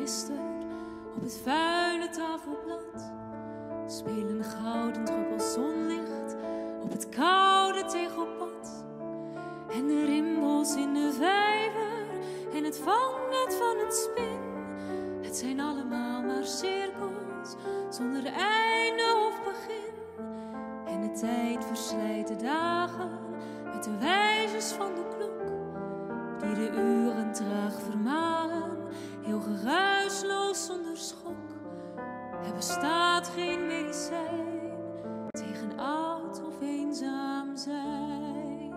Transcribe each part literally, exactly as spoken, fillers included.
gisteren op het vuile tafelblad spelen gouden druppels zonlicht op het koude tegelpad. En de rimpels in de vijver en het vangnet van het spin. Het zijn allemaal maar cirkels zonder einde of begin. En de tijd verslijt de dagen met de wijzers van de klok, die de uren traag vermalen, heel geruisloos zonder schok. Er bestaat geen medicijn tegen oud of eenzaam zijn.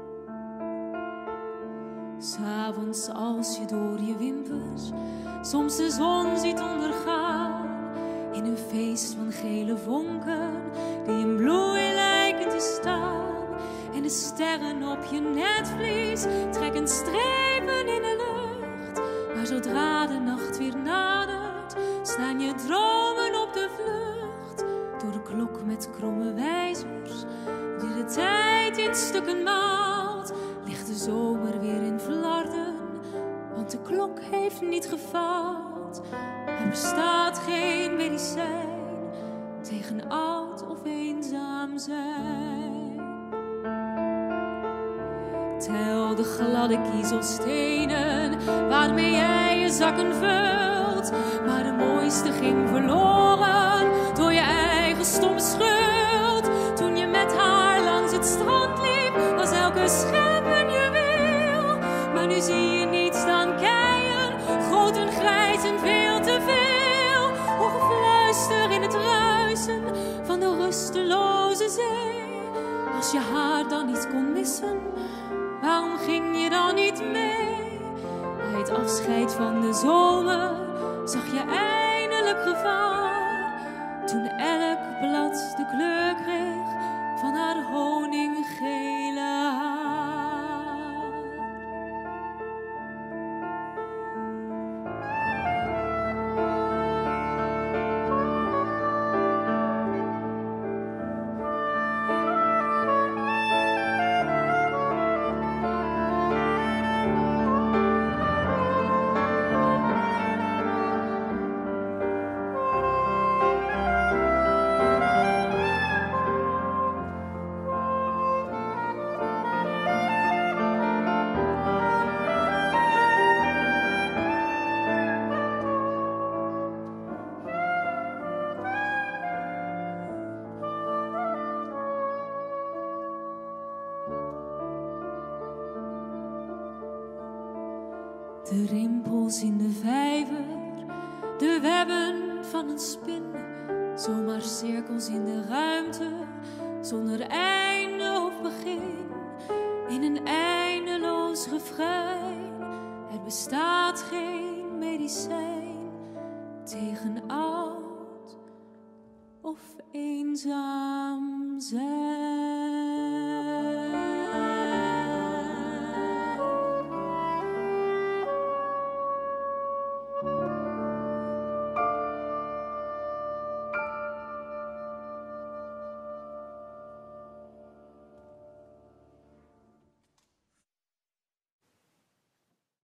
'S Avonds als je door je wimpers soms de zon ziet ondergaan, in een feest van gele vonken die in bloei lijken te staan. En de sterren op je netvlies trekken strepen in de lucht. Maar zodra de nacht weer nadert, staan je dromen op de vlucht. Door de klok met kromme wijzers, die de tijd in stukken maalt, ligt de zomer weer in flarden, want de klok heeft niet gefaald. Er bestaat geen medicijn tegen oud of eenzaam zijn. Tel de gladde kiezelstenen waarmee jij je zakken vult, maar de mooiste ging verloren door je eigen stomme schuld. Toen je met haar langs het strand liep, was elke schep een juweel. Maar nu zie je niets dan keien, groot en grijs en veel te veel. O, gefluister in het ruisen van de rusteloze zee. Als je haar dan niet kon missen, waarom ging je dan niet mee? Bij het afscheid van de zomer zag je eindelijk gevaar, toen elk blad de kleur kreeg van haar honinggele haar. De rimpels in de vijver, de webben van een spin, zomaar cirkels in de ruimte, zonder einde of begin. In een eindeloos refrein, er bestaat geen medicijn tegen oud of eenzaam zijn.